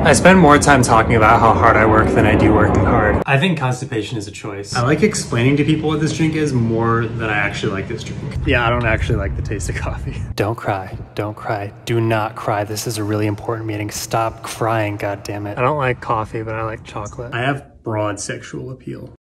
I spend more time talking about how hard I work than I do working hard. I think constipation is a choice. I like explaining to people what this drink is more than I actually like this drink. Yeah, I don't actually like the taste of coffee. Don't cry. Don't cry. Do not cry. This is a really important meeting. Stop crying, goddammit. I don't like coffee, but I like chocolate. I have broad sexual appeal.